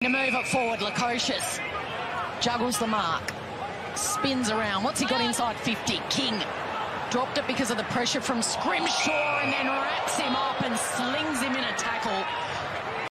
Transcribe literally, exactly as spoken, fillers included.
To move it forward, Lukosius juggles the mark, spins around. What's he got inside fifty? King dropped it because of the pressure from Scrimshaw and then